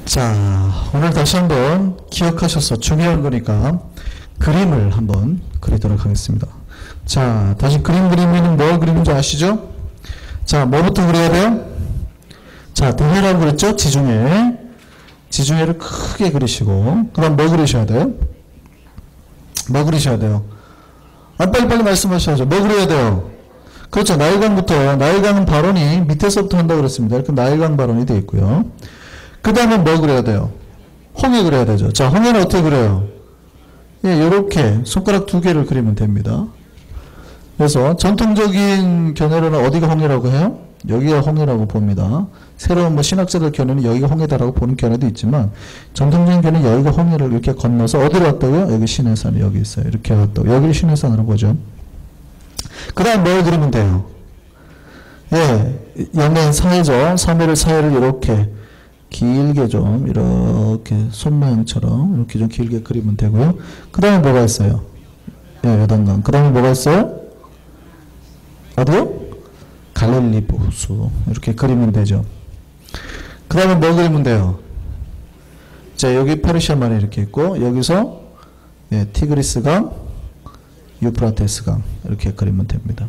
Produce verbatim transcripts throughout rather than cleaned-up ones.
자, 오늘 다시 한번 기억하셔서 중요한 거니까 그림을 한번 그리도록 하겠습니다. 자, 다시 그림 그리면 뭐 그리는지 아시죠? 자, 뭐부터 그려야 돼요? 자, 등해라고 그랬죠? 지중해. 지중해를 크게 그리시고, 그 다음 뭐 그리셔야 돼요? 뭐 그리셔야 돼요? 아, 빨리빨리 말씀하셔야죠. 뭐 그려야 돼요? 그렇죠. 나일강부터, 나일강은 발원이 밑에서부터 한다고 그랬습니다. 이렇게 나일강 발원이 되어 있고요. 그 다음에 뭐 그려야 돼요? 홍해 그려야 되죠. 자, 홍해는 어떻게 그려요? 예, 요렇게 손가락 두 개를 그리면 됩니다. 그래서 전통적인 견해로는 어디가 홍해라고 해요? 여기가 홍해라고 봅니다. 새로운 뭐 신학자들 견해는 여기가 홍해다라고 보는 견해도 있지만, 전통적인 견해는 여기가 홍해를 이렇게 건너서 어디로 왔다고요? 여기 신해산이 여기 있어요. 이렇게 왔다고. 여기를 신해산으로 보죠. 그 다음 뭘 그리면 돼요? 예, 연면 사해죠. 삼 일을 사해를 이렇게 길게 좀 이렇게 손 모양처럼 이렇게 좀 길게 그리면 되고요. 그 다음에 뭐가 있어요? 예, 요단강. 그 다음에 뭐가 있어요? 어디요? 갈릴리 호수. 이렇게 그리면 되죠. 그 다음에 뭐 그리면 돼요? 자, 여기 페르시아만이 이렇게 있고, 여기서 예, 티그리스강, 유프라테스강 이렇게 그리면 됩니다.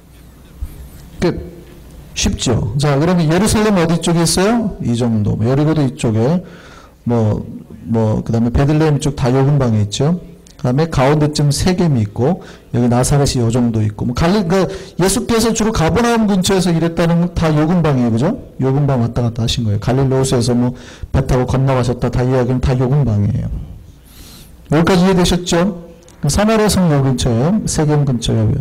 끝. 쉽죠? 자, 그러면 예루살렘 어디 쪽에 있어요? 이 정도. 여리고도 이쪽에, 뭐, 뭐, 그 다음에 베들레헴 쪽 다 요 근방에 있죠? 그 다음에 가운데쯤 세겜이 있고, 여기 나사렛이 요 정도 있고, 뭐, 갈리, 그, 예수께서 주로 가버나움 근처에서 일했다는 건 다 요 근방이에요. 그죠? 요 근방 왔다 갔다 하신 거예요. 갈릴리 호수에서 뭐, 배 타고 건너가셨다. 다 이야기는 다 요 근방이에요. 여기까지 이해되셨죠? 사마리아 성 요 근처에요. 세겜 근처 여기.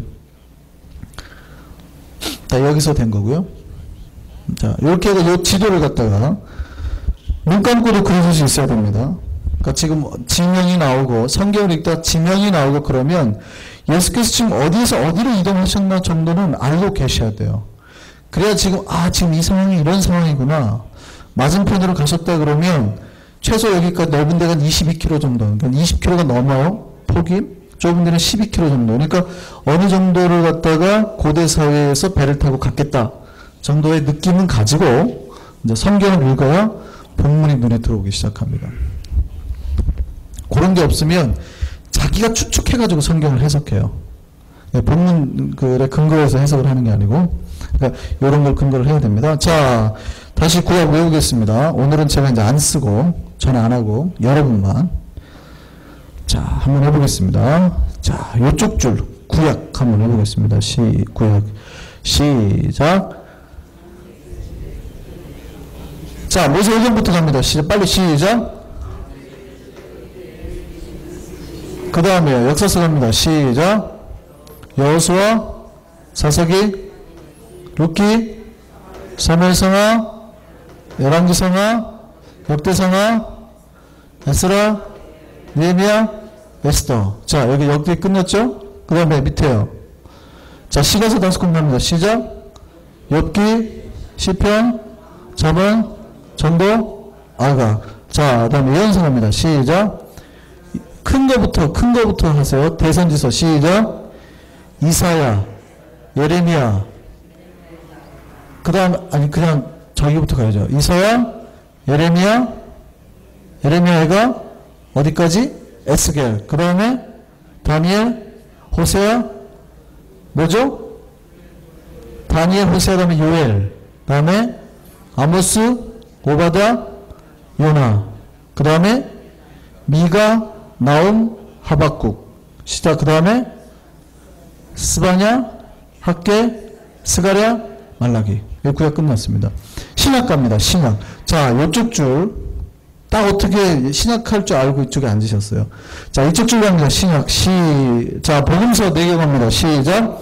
자, 여기서 된 거고요. 자, 이렇게 해서 요 지도를 갖다가 눈 감고도 그려줄 수 있어야 됩니다. 그러니까 지금 지명이 나오고 성경을 읽다 지명이 나오고 그러면 예수께서 지금 어디에서 어디로 이동하셨나 정도는 알고 계셔야 돼요. 그래야 지금 아 지금 이 상황이 이런 상황이구나. 맞은편으로 가셨다 그러면 최소 여기까지 넓은 데가 이십이 킬로미터 정도. 그러니까 이십 킬로미터가 넘어요. 폭이. 좁은 데는 십이 킬로미터 정도. 그러니까 어느 정도를 갖다가 고대 사회에서 배를 타고 갔겠다 정도의 느낌은 가지고 이제 성경을 읽어야 본문이 눈에 들어오기 시작합니다. 그런 게 없으면 자기가 추측해가지고 성경을 해석해요. 본문 글에 근거해서 해석을 하는 게 아니고, 그러니까 이런 걸 근거를 해야 됩니다. 자, 다시 구약 외우겠습니다. 오늘은 제가 이제 안 쓰고 저는 안 하고 여러분만. 자, 한번 해보겠습니다. 자, 요쪽 줄 구약 한번 해보겠습니다. 시 구약 시작. 자, 모세 오경부터 갑니다. 시작. 빨리 시작. 그 다음에 역사서 갑니다. 시작. 여호수아, 사사기, 룻기, 사무엘상하, 열왕기상하, 역대상하, 에스라, 느헤미야, 에스더. 자, 여기 역대 끝났죠? 그 다음에 밑에요. 자, 시가서 다섯 권 갑니다. 시작. 욥기, 시편, 잠언, 전도, 아가. 자, 그 다음에 예언서 갑니다. 시작. 큰 거부터, 큰 거부터 하세요. 대선지서. 시작. 이사야, 예레미야. 그 다음, 아니, 그냥 저기부터 가야죠. 이사야, 예레미야, 예레미야가 어디까지? 에스겔. 그 다음에 다니엘, 호세아, 뭐죠? 다니엘, 호세아, 다음에 요엘. 그 다음에 아모스, 오바다, 요나. 그 다음에 미가, 나움, 하박국. 시작. 그 다음에 스바냐, 학개, 스가랴, 말라기. 여기 구약 끝났습니다. 신약 갑니다. 신약. 자, 이쪽 줄. 딱 어떻게 신약할 줄 알고 이쪽에 앉으셨어요. 자, 이쪽 줄 갑니다. 신약. 시, 자, 복음서 네 개 갑니다. 시작.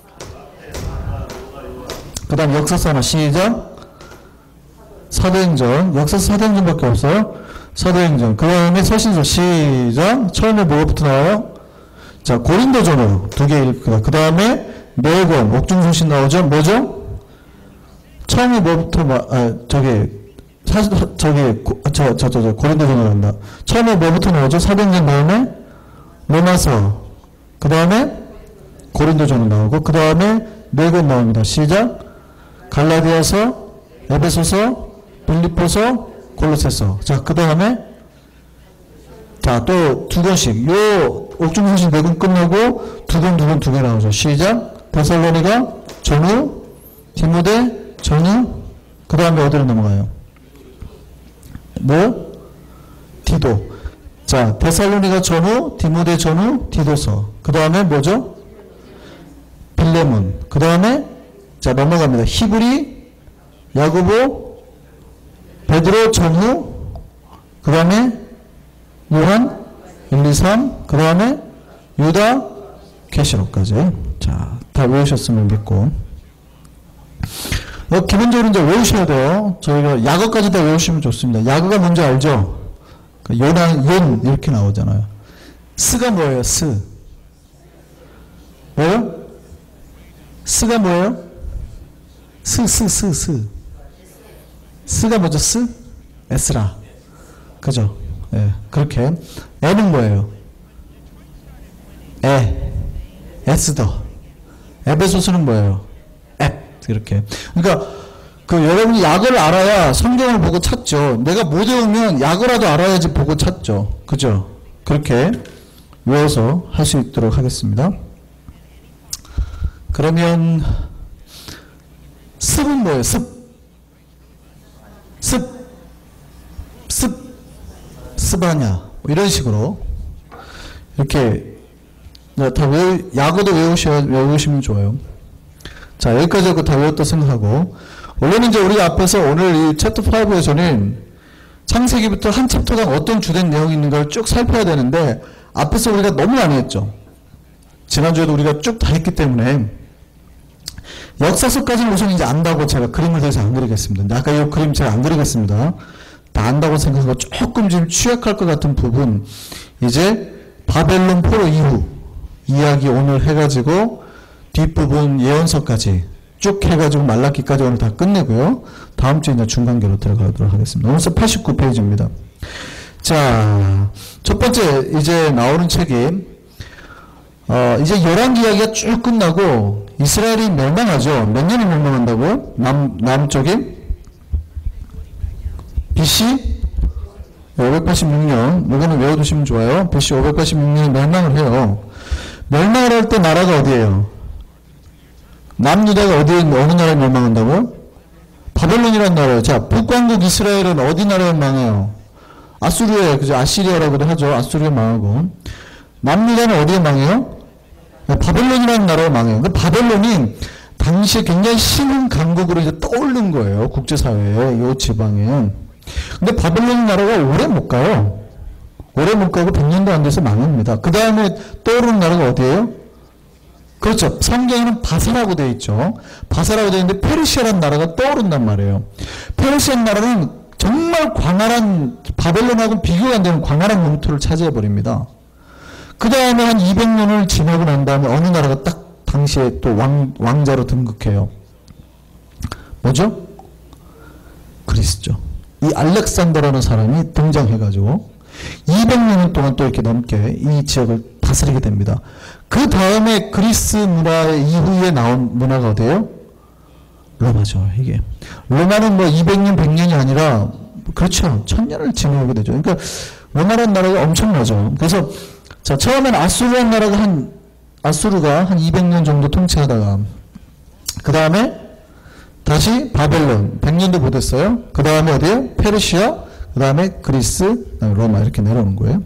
그 다음 역사서 하나. 시작. 사도행전. 역사서 사도행전밖에 없어요. 사도행전. 그 다음에 서신서. 시작. 처음에 뭐부터 나와요? 자, 고린도전으로 두 개 읽고요. 그 다음에 네 권. 옥중순신 나오죠? 뭐죠? 처음에 뭐부터, 아, 저기, 사실 저기 저 저 저 저 고린도전으로 간다. 처음에 뭐부터 나오죠? 사도행전 다음에 로마서, 그 다음에 고린도전으로 나오고, 그 다음에 네 권 나옵니다. 시작. 갈라디아서, 에베소서, 빌립보서, 골로새서. 자, 그 다음에 자, 또 두 권씩. 요 옥중서신 네 권 끝나고 두 권, 두 권, 두 개 나오죠. 시작. 데살로니가, 전후, 디모데, 전후. 그 다음에 어디로 넘어가요? 뭐? 디도. 자, 데살로니가 전후, 디모데 전후, 디도서. 그 다음에 뭐죠? 빌레몬. 그 다음에 자, 넘어갑니다. 히브리, 야고보, 베드로 전후. 그 다음에 요한 일, 이, 삼. 그 다음에 유다, 계시록까지. 자, 다 외우셨으면 믿고. 어, 기본적으로 이제 외우셔야 돼요. 저희가 야거까지 다 외우시면 좋습니다. 야거가 뭔지 알죠? 요나, 연 이렇게 나오잖아요. 스가 뭐예요? 스. 뭐예요? 스가 뭐예요? 스, 스, 스, 스. 스가 뭐죠? 스? 에스라. 그죠? 예, 네, 그렇게. 에는 뭐예요? 에. 에스더. 에베소스는 뭐예요? 앱. 이렇게. 그러니까, 그, 여러분이 약을 알아야 성경을 보고 찾죠. 내가 못 외우면 약을라도 알아야지 보고 찾죠. 그죠? 그렇게 외워서 할 수 있도록 하겠습니다. 그러면, 습은 뭐예요? 습. 습. 습. 습하냐. 뭐 이런 식으로. 이렇게, 다 외우, 야구도 외우셔야, 외우시면 좋아요. 자, 여기까지 하고 다 외웠다 생각하고. 원래는 이제 우리 앞에서 오늘 이 챕터 파이브에서는 창세기부터 한 챕터당 어떤 주된 내용이 있는가를 쭉 살펴야 되는데, 앞에서 우리가 너무 많이 했죠. 지난주에도 우리가 쭉 다 했기 때문에, 역사서까지는 우선 이제 안다고 제가 그림을 더 이상 안 그리겠습니다. 아까 이 그림 제가 안 그리겠습니다. 다 안다고 생각하고 조금 좀 취약할 것 같은 부분, 이제 바벨론 포로 이후 이야기 오늘 해가지고 뒷부분 예언서까지 쭉 해가지고 말라기까지 오늘 다 끝내고요. 다음 주에 이제 중간계로 들어가도록 하겠습니다. 오늘 팔십구 페이지입니다. 자, 첫 번째 이제 나오는 책이 어, 이제 열왕기 이야기가 쭉 끝나고 이스라엘이 멸망하죠. 몇 년이 멸망한다고요? 남, 남쪽이? 비씨 오백팔십육 년. 이거는 외워두시면 좋아요. 비씨 오백팔십육 년에 멸망을 해요. 멸망을 할 때 나라가 어디예요? 남유다가 어디에, 어느 나라에 멸망한다고요? 바벨론이라는 나라예요. 자, 북왕국 이스라엘은 어디 나라에 망해요? 아수르에, 그죠? 아시리아라고도 하죠. 아수르에 망하고. 남유다는 어디에 망해요? 바벨론이라는 나라에 망해요. 그 바벨론이 당시에 굉장히 신흥 강국으로 이제 떠오른 거예요. 국제사회에, 이 지방에. 근데 바벨론 나라가 오래 못 가요. 오래 못 가고 백 년도 안 돼서 망합니다. 그 다음에 떠오르는 나라가 어디예요? 그렇죠. 성경에는 바사라고 되어 있죠. 바사라고 되어 있는데 페르시아라는 나라가 떠오른단 말이에요. 페르시아 나라는 정말 광활한, 바벨론하고 비교가 안 되는 광활한 영토를 차지해버립니다. 그 다음에 한 이백 년을 지나고 난 다음에 어느 나라가 딱 당시에 또 왕, 왕자로 등극해요. 뭐죠? 그리스죠. 이 알렉산더라는 사람이 등장해가지고 이백 년 동안 또 이렇게 넘게 이 지역을 다스리게 됩니다. 그 다음에 그리스 문화 이후에 나온 문화가 어디예요? 로마죠. 이게 로마는 뭐 이백 년, 백 년이 아니라 그렇죠. 천 년을 지나게 되죠. 그러니까 로마라는 나라가 엄청나죠. 그래서 자, 처음엔 아수르라는 나라가 한 아수르가 한 이백 년 정도 통치하다가 그 다음에 다시 바벨론 백 년도 못했어요. 그 다음에 어디에요? 페르시아, 그 다음에 그리스, 로마 이렇게 내려오는 거예요.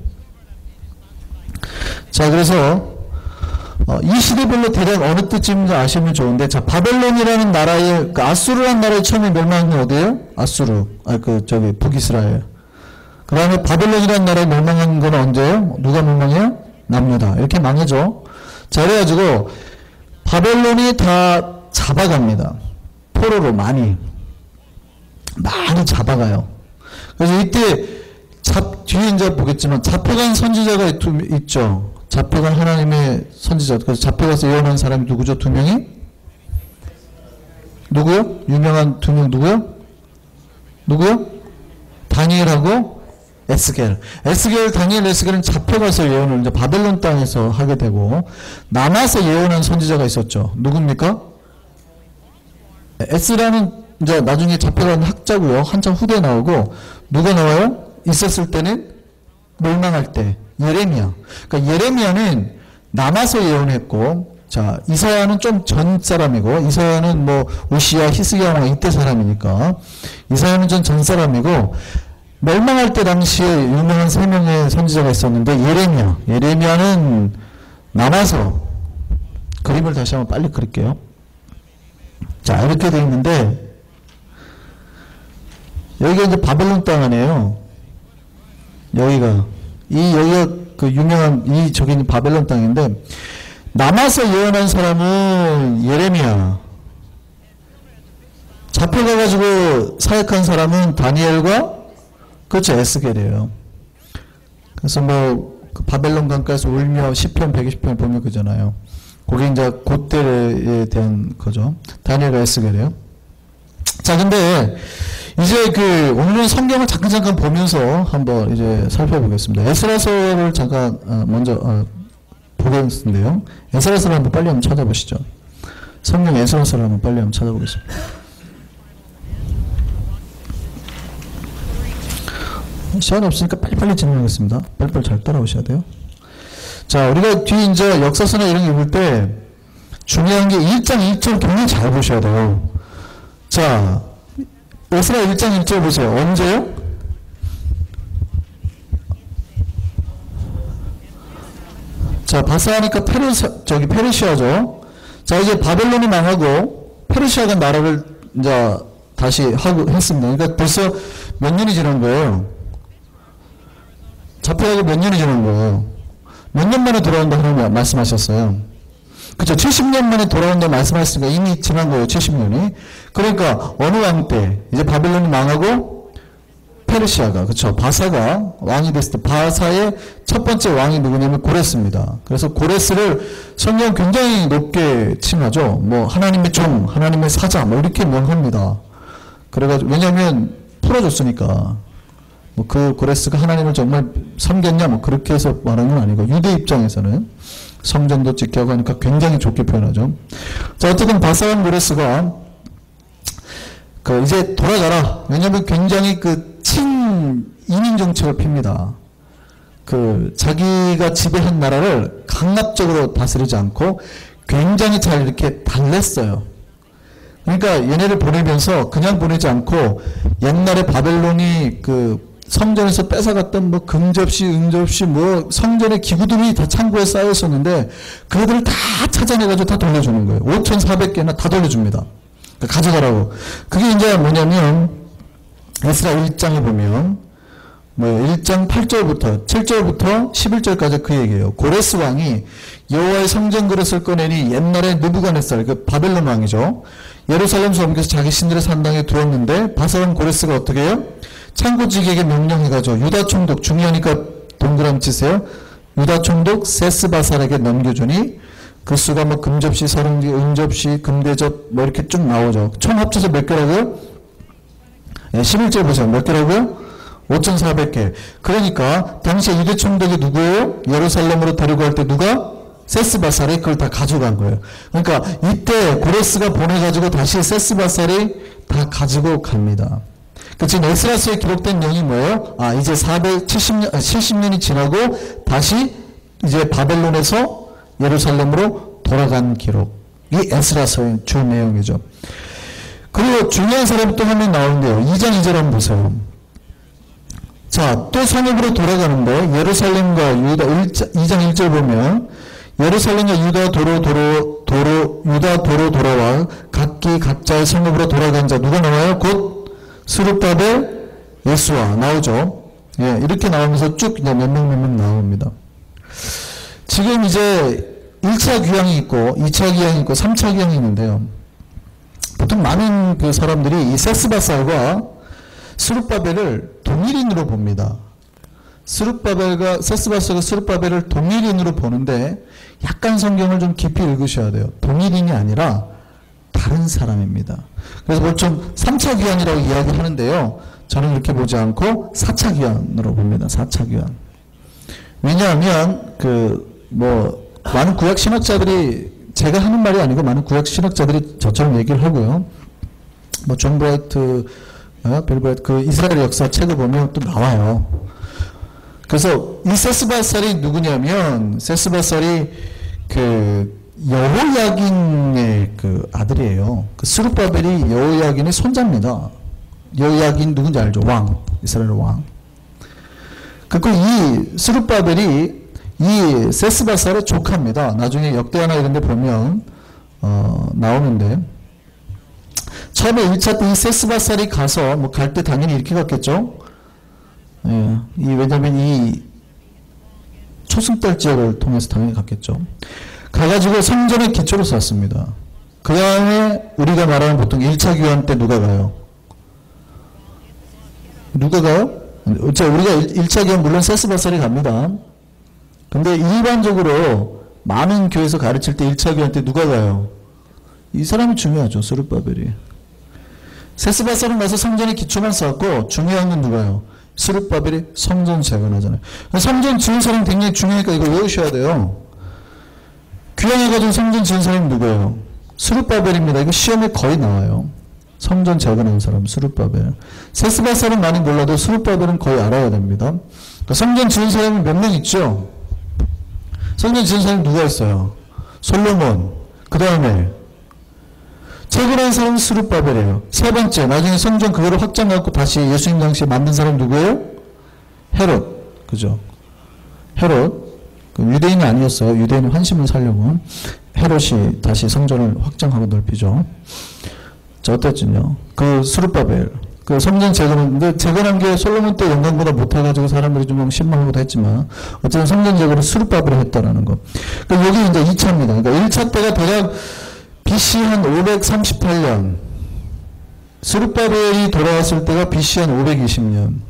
자, 그래서 어, 이 시대별로 대략 어느 때쯤인지 아시면 좋은데, 자, 바벨론이라는 나라의 그 아수르라는 나라의 처음에 멸망한 건 어디예요? 아수르, 아 그 저기 북이스라엘. 그 다음에 바벨론이라는 나라에 멸망한 건 언제예요? 누가 멸망해요? 남유다. 이렇게 망해죠. 자, 그래가지고 바벨론이 다 잡아갑니다. 포로로 많이 많이 잡아가요. 그래서 이때 잡, 뒤에 이제 보겠지만 잡혀간 선지자가 있, 있죠. 잡혀간 하나님의 선지자. 그래서 잡혀가서 예언한 사람이 누구죠? 두 명이? 누구요? 유명한 두 명 누구요? 누구요? 다니엘하고 에스겔. 에스겔, 다니엘, 에스겔은 잡혀가서 예언을 이제 바벨론 땅에서 하게 되고, 남아서 예언한 선지자가 있었죠. 누굽니까? 에스라는 이제 나중에 잡혀간 학자고요. 한참 후대에 나오고, 누가 나와요? 있었을 때는 멸망할 때. 예레미야. 그러니까 예레미야는 남아서 예언했고, 자, 이사야는 좀 전 사람이고, 이사야는 뭐, 우시야, 히스기야, 이때 사람이니까, 이사야는 좀 전 사람이고, 멸망할 때 당시에 유명한 세 명의 선지자가 있었는데, 예레미야. 예레미야는 남아서, 그림을 다시 한번 빨리 그릴게요. 자, 이렇게 되어 있는데, 여기가 이제 바벨론 땅 아니에요. 여기가. 이, 여기가 그 유명한, 이, 저기 있는 바벨론 땅인데, 남아서 예언한 사람은 예레미야. 잡혀가가지고 사역한 사람은 다니엘과, 그렇죠, 에스겔이에요. 그래서 뭐, 그 바벨론 강가에서 울며 시편 백이십 편 보면 그잖아요. 거기 이제 그때에 대한 거죠. 다니엘과 에스겔이에요. 자, 근데, 이제 그, 오늘은 성경을 잠깐 잠깐 보면서 한번 이제 살펴보겠습니다. 에스라서를 잠깐, 어, 먼저, 어, 보겠는데요. 에스라서를 한번 빨리 한번 찾아보시죠. 성경 에스라서를 한번 빨리 한번 찾아보겠습니다. 시간이 없으니까 빨리빨리 진행하겠습니다. 빨리빨리 잘 따라오셔야 돼요. 자, 우리가 뒤 이제 역사서나 이런 거 읽을 때 중요한 게 일 장 일 절 굉장히 잘 보셔야 돼요. 자, 에스라 일 장 일 절 보세요. 언제요? 자, 바사하니까 페르시, 저기 페르시아죠. 자, 이제 바벨론이 망하고 페르시아가 나라를 이제 다시 하고 했습니다. 그러니까 벌써 몇 년이 지난 거예요. 잡혀가고 몇 년이 지난 거예요. 몇 년 만에 돌아온다 하는 말씀하셨어요. 그죠? 칠십 년 만에 돌아온다 말씀하셨으니까 이미 지난 거예요. 칠십 년이. 그러니까 어느 왕 때 이제 바벨론이 망하고 페르시아가, 그쵸, 바사가 왕이 됐을 때 바사의 첫 번째 왕이 누구냐면 고레스입니다. 그래서 고레스를 성경 굉장히 높게 칭하죠. 뭐 하나님의 종, 하나님의 사자 뭐 이렇게 명합니다. 그래가지고 왜냐하면 풀어줬으니까. 뭐 그 고레스가 하나님을 정말 섬겼냐 뭐 그렇게 해서 말하는 건 아니고 유대 입장에서는 성전도 지켜고 하니까 굉장히 좋게 표현하죠. 자, 어쨌든 바사왕 고레스가 그 이제 돌아가라. 왜냐하면 굉장히 그 친이민 정책을 핍니다. 그 자기가 지배한 나라를 강압적으로 다스리지 않고 굉장히 잘 이렇게 달랬어요. 그러니까 얘네를 보내면서 그냥 보내지 않고 옛날에 바벨론이 그 성전에서 뺏어갔던 뭐 금접시, 은접시, 뭐 성전의 기구들이 다 창고에 쌓여 있었는데 그들을 다 찾아내가지고 다 돌려주는 거예요. 오천사백 개나 다 돌려줍니다. 그러니까 가져가라고. 그게 이제 뭐냐면 에스라 일 장에 보면 뭐 일 장 팔 절부터 칠 절부터 십일 절까지 그 얘기예요. 고레스 왕이 여호와의 성전 그릇을 꺼내니 옛날에 느부갓네살, 그 바벨론 왕이죠. 예루살렘 성에서 자기 신들의 산당에 두었는데 바사왕 고레스가 어떻게 해요? 창고직에게 명령해가지고 유다 총독, 중요하니까 동그라미 치세요. 유다 총독 세스바살에게 넘겨주니 그 수가 뭐 금접시, 서른개, 은접시, 금대접 뭐 이렇게 쭉 나오죠. 총 합쳐서 몇 개라고요? 네, 십일 절 보세요. 몇 개라고요? 오천사백 개. 그러니까 당시에 유대 총독이 누구예요? 예루살렘으로 데리고 갈 때 누가? 세스바살이 그걸 다 가져간 거예요. 그러니까 이때 고레스가 보내가지고 다시 세스바살이 다 가지고 갑니다. 그 지금 에스라서에 기록된 내용이 뭐예요? 아, 이제 사백칠십 년, 아, 칠십 년이 지나고 다시 이제 바벨론에서 예루살렘으로 돌아간 기록. 이 에스라서의 주 내용이죠. 그리고 중요한 사람이 또 한 명 나오는데요. 이 장 이 절 한번 보세요. 자, 또 성읍으로 돌아가는데 예루살렘과 유다 이 장 일 절 보면 예루살렘과 유다 도로 도로 도로 유다 도로 돌아와 각기 각자의 성읍으로 돌아간 자 누가 나와요? 곧 스룹바벨, 예수와 나오죠. 예, 이렇게 나오면서 쭉 몇 명 몇 명 나옵니다. 지금 이제 일 차 귀향이 있고 이 차 귀향이 있고 삼 차 귀향이 있는데요. 보통 많은 그 사람들이 이 세스바살과 스룹바벨을 동일인으로 봅니다. 스룹바벨과 세스바살과 스룹바벨을 동일인으로 보는데 약간 성경을 좀 깊이 읽으셔야 돼요. 동일인이 아니라 다른 사람입니다. 그래서 보통 삼 차 귀환이라고 이야기하는데요. 저는 그렇게 보지 않고 사 차 귀환으로 봅니다. 사 차 귀환. 왜냐하면 그 뭐 많은 구약 신학자들이 제가 하는 말이 아니고 많은 구약 신학자들이 저처럼 얘기를 하고요. 뭐 존 브라이트 어? 빌보라이트 그 이스라엘 역사 책을 보면 또 나와요. 그래서 이 세스바살이 누구냐면 세스바살이 그 여호야긴의 그 아들이에요. 그 스룹바벨이 여호야긴의 손자입니다. 여호야긴 누군지 알죠? 왕, 이스라엘 왕. 그리고 이 스룹바벨이 이 세스바살의 조카입니다. 나중에 역대하나 이런 데 보면 어, 나오는데 처음에 일 차 때 이 세스바살이 가서 뭐 갈 때 당연히 이렇게 갔겠죠. 예, 이 왜냐면 이 초승달 지역을 통해서 당연히 갔겠죠. 가가지고 성전의 기초를 쌓습니다. 그 다음에 우리가 말하는 보통 일 차 교환 때 누가 가요? 누가 가요? 자, 우리가 일 차 교환 물론 세스바살이 갑니다. 근데 일반적으로 많은 교회에서 가르칠 때 일 차 교환 때 누가 가요? 이 사람이 중요하죠. 스룹바벨이. 세스바살은 가서 성전의 기초만 쌓았고 중요한 건 누가요? 스룹바벨이 성전 재건하잖아요. 성전 지은 사람이 굉장히 중요하니까 이거 외우셔야 돼요. 귀환해가지고 성전 지은 사람이 누구예요? 스룹바벨입니다. 이거 시험에 거의 나와요. 성전 재건한 사람 스룹바벨. 세스바살은 많이 몰라도 스룹바벨은 거의 알아야 됩니다. 그러니까 성전 지은 사람이 몇 명 있죠? 성전 지은 사람이 누가 있어요? 솔로몬. 그 다음에 재건한 사람은 스룹바벨이에요. 세 번째, 나중에 성전 그거를 확장해갖고 다시 예수님 당시에 만든 사람 누구예요? 헤롯. 그죠? 헤롯. 유대인이 아니었어요. 유대인은 환심을 살려고. 헤롯이 다시 성전을 확장하고 넓히죠. 자, 어땠군요. 그 스룹바벨. 그 성전 재건인데, 재건한 게 솔로몬 때 영광보다 못해가지고 사람들이 좀 실망하고도 했지만, 어쨌든 성전 재건을 스룹바벨이 했다라는 거. 그러니까 여기 이제 이 차입니다. 그러니까 일 차 때가 대략 비씨 한 오백삼십팔 년. 스룹바벨이 돌아왔을 때가 비씨 한 오백이십 년.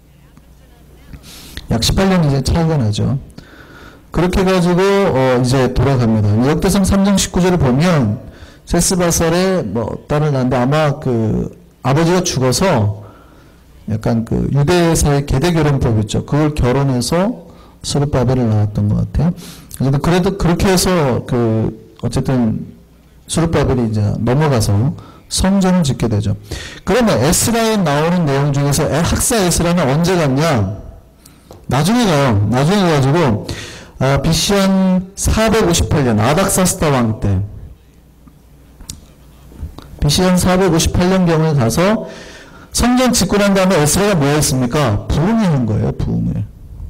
약 십팔 년 이제 차이가 나죠. 그렇게 해가지고, 어, 이제 돌아갑니다. 역대상 삼 장 십구 절을 보면, 세스바살의 뭐, 딸을 낳는데 아마 그, 아버지가 죽어서, 약간 그, 유대사의 계대결혼법 있죠. 그걸 결혼해서 스룹바벨을 낳았던 것 같아요. 그래도 그렇게 해서 그, 어쨌든, 스룹바벨이 이제 넘어가서 성전을 짓게 되죠. 그러면 에스라에 나오는 내용 중에서 학사 에스라는 언제 갔냐? 나중에 가요. 나중에 가가지고, 아, 비씨 한 사백오십팔 년 아닥사스다 왕 때 비씨 한 사백오십팔 년 경에 가서 성전 짓고 난 다음에 에스라가 뭐 했습니까? 부흥을 한 거예요. 부흥을.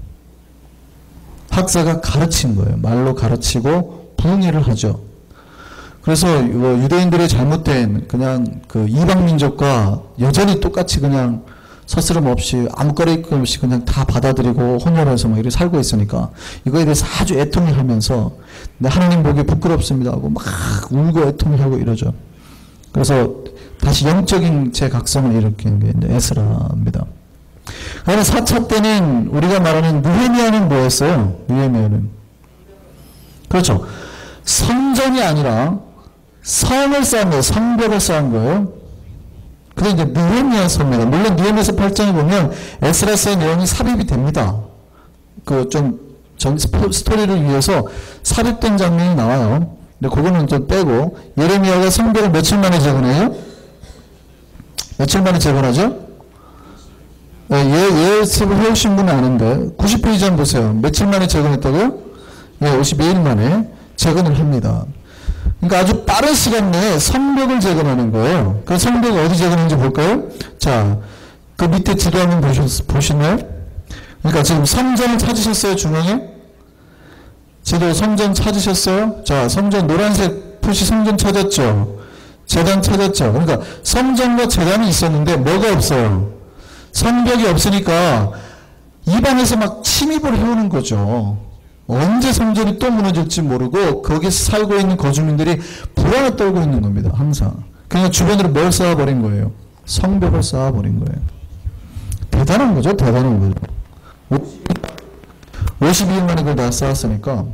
학사가 가르친 거예요. 말로 가르치고 부흥회를 하죠. 그래서 유대인들의 잘못된 그냥 그 이방 민족과 여전히 똑같이 그냥 서스럼 없이 아무 거리낌 없이 그냥 다 받아들이고 혼혈해서 막 이렇게 살고 있으니까 이거에 대해서 아주 애통해 하면서 하나님 보기 부끄럽습니다 하고 막 울고 애통해 하고 이러죠. 그래서 다시 영적인 제 각성을 일으킨 게 이제 에스라입니다. 그러나 사 차 때는 우리가 말하는 느헤미야는 뭐였어요? 느헤미야는 그렇죠. 성전이 아니라 성을 쌓은 거예요. 성벽을 쌓은 거예요. 그게 이제 느헤미야서입니다. 물론 느헤미야서 팔 장에 보면 에스라서의 내용이 삽입이 됩니다. 그 좀 전 스토리를 위해서 삽입된 장면이 나와요. 근데 그거는 좀 빼고 예레미야가 성벽을 며칠 만에 재건해요? 며칠 만에 재건하죠? 예, 예습을 해오신 분은 아는데 구십 페이지 한번 보세요. 며칠 만에 재건했다고요? 예, 오십이 일 만에 재건을 합니다. 그러니까 아주 빠른 시간 내에 성벽을 재건하는 거예요. 그 성벽이 어디 재건하는지 볼까요? 자, 그 밑에 지도 한번 보셨, 보시나요? 그러니까 지금 성전을 찾으셨어요, 중앙에? 지도 성전 찾으셨어요? 자, 성전 노란색 표시 성전 찾았죠? 제단 찾았죠? 그러니까 성전과 제단이 있었는데 뭐가 없어요? 성벽이 없으니까 입안에서 막 침입을 해오는 거죠. 언제 성전이 또 무너질지 모르고 거기서 살고 있는 거주민들이 불안에 떨고 있는 겁니다. 항상. 그냥 주변으로 뭘 쌓아버린 거예요? 성벽을 쌓아버린 거예요. 대단한 거죠. 대단한 거죠. 오십이 일 만에 그걸 다 쌓았으니까.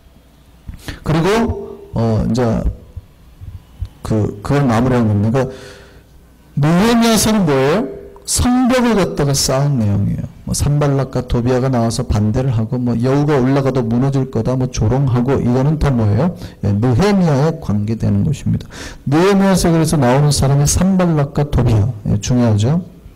그리고 어 이제 그 그걸 마무리한 겁니다. 그러니까 느헤미야서는 뭐예요? 성벽을 갖다가 쌓은 내용이에요. 뭐 산발락과 도비아가 나와서 반대를 하고 뭐 여우가 올라가도 무너질 거다 뭐 조롱하고 이거는 다 뭐예요? 예, 느헤미야에 관계되는 것입니다. 느헤미야서 그래서 나오는 사람이 산발락과 도비아 예, 중요하죠.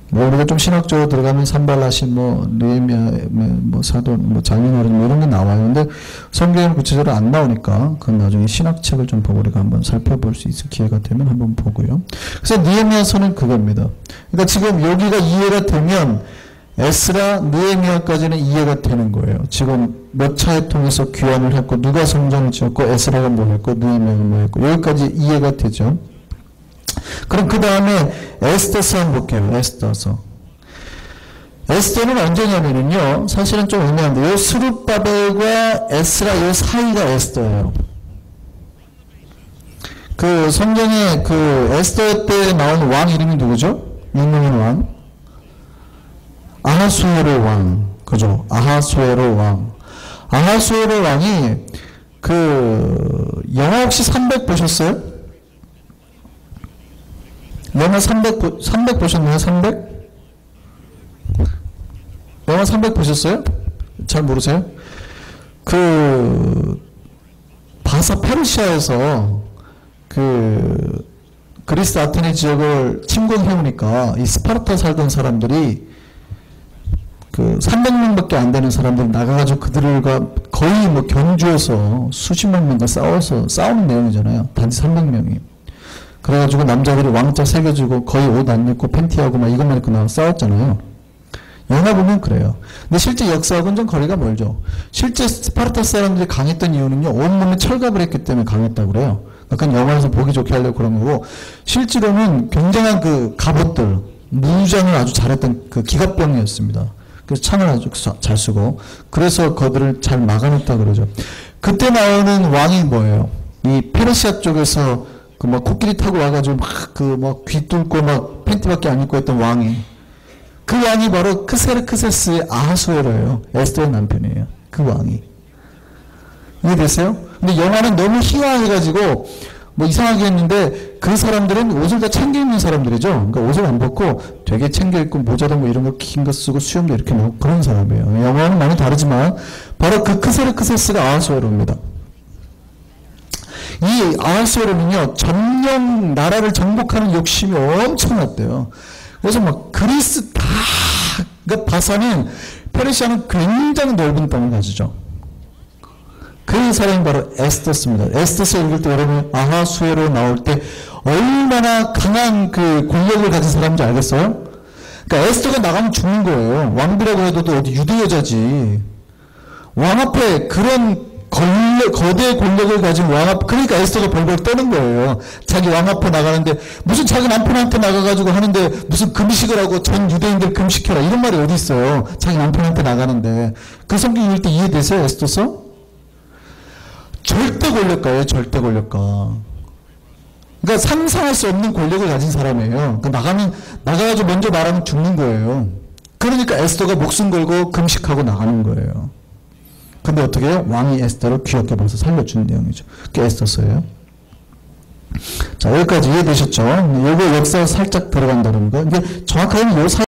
뭐 우리가 좀 신학적으로 들어가면 산발라신 뭐 느헤미야 뭐 사도 뭐 장인어른 뭐 이런 게 나와요. 근데 성경에는 구체적으로 안 나오니까 그건 나중에 신학책을 좀 보고 우리가 한번 살펴볼 수 있을 기회가 되면 한번 보고요. 그래서 느헤미야서는 그겁니다. 그러니까 지금 여기가 이해가 되면 에스라, 느헤미야까지는 이해가 되는 거예요. 지금 몇 차례 통해서 귀환을 했고 누가 성전을 지었고 에스라가 뭐 했고 느헤미야가 뭐 했고 여기까지 이해가 되죠. 그럼 그 다음에 에스더서 한번 볼게요. 에스더서. 에스더는 언제냐면요. 사실은 좀 애매한데 요 스룹바벨과 에스라 요 사이가 에스더예요. 그 성경에 그 에스더 때 나온 왕 이름이 누구죠? 유명한 왕. 아하수에로 왕. 그죠? 아하수에로 왕. 아하수에로 왕이 그 영화 혹시 삼백 보셨어요? 영화 삼백, 삼백 보셨나요? 삼백? 영화 삼백 보셨어요? 잘 모르세요? 그, 바사 페르시아에서 그, 그리스 아테네 지역을 침공해오니까 이 스파르타 살던 사람들이 그 삼백 명밖에 안 되는 사람들이 나가가지고 그들과 거의 뭐 경주에서 수십만 명과 싸워서 싸우는 내용이잖아요. 단지 삼백 명이. 그래가지고 남자들이 왕자 새겨주고 거의 옷 안 입고 팬티하고 막 이것만 입고 나와 싸웠잖아요. 영화 보면 그래요. 근데 실제 역사하고는 좀 거리가 멀죠. 실제 스파르타 사람들이 강했던 이유는요. 온몸에 철갑을 했기 때문에 강했다고 그래요. 그러니까 영화에서 보기 좋게 하려고 그런 거고 실제로는 굉장한 그 갑옷들, 무장을 아주 잘했던 그 기갑병이었습니다. 그래서 창을 아주 잘 쓰고 그래서 그들을 잘 막아냈다 그러죠. 그때 나오는 왕이 뭐예요? 이 페르시아 쪽에서 그 막 코끼리 타고 와가지고 막 그 막 귀 뚫고 막 팬티밖에 안 입고 했던 왕이 그 왕이 바로 크세르크세스의 아하수에로예요. 에스더의 남편이에요. 그 왕이. 이해되세요? 근데 영화는 너무 희화해가지고 뭐 이상하게 했는데 그 사람들은 옷을 다 챙겨 입는 사람들이죠. 그러니까 옷을 안 벗고 되게 챙겨 입고 모자도 뭐 이런 거 긴 거 쓰고 수염도 이렇게 넣고 그런 사람이에요. 영화는 많이 다르지만 바로 그 크세르크세스가 아하수에로입니다. 이 아하수에로는요, 점령, 나라를 정복하는 욕심이 엄청났대요. 그래서 막 그리스 다, 그러니까 바사는, 페르시아는 굉장히 넓은 땅을 가지죠. 그 사람이 바로 에스더스입니다. 에스더스 읽을 때 여러분, 아하수에로 나올 때 얼마나 강한 그 권력을 가진 사람인지 알겠어요? 그러니까 에스더가 나가면 죽는 거예요. 왕비라고 해도 어디 유대 여자지. 왕 앞에 그런 권력, 거대 권력을 가진 왕 앞, 그러니까 에스더가 벌벌 떠는 거예요. 자기 왕 앞에 나가는데, 무슨 자기 남편한테 나가가지고 하는데, 무슨 금식을 하고 전 유대인들 금식해라. 이런 말이 어디 있어요. 자기 남편한테 나가는데. 그 성경 읽을 때 이해되세요, 에스더서? 절대 권력가예요, 절대 권력가. 그러니까 상상할 수 없는 권력을 가진 사람이에요. 그러니까 나가면, 나가가지고 먼저 말하면 죽는 거예요. 그러니까 에스더가 목숨 걸고 금식하고 나가는 거예요. 근데 어떻게 해요? 왕이 에스더를 귀엽게 봐서 살려준 내용이죠. 그게 에스더서예요. 자, 여기까지 이해되셨죠? 요거 역사 살짝 들어간다는 거. 이게 정확하게는 요 사이